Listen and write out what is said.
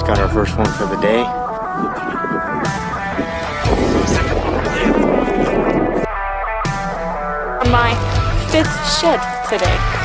Got our first one for the day. My 5th shed today.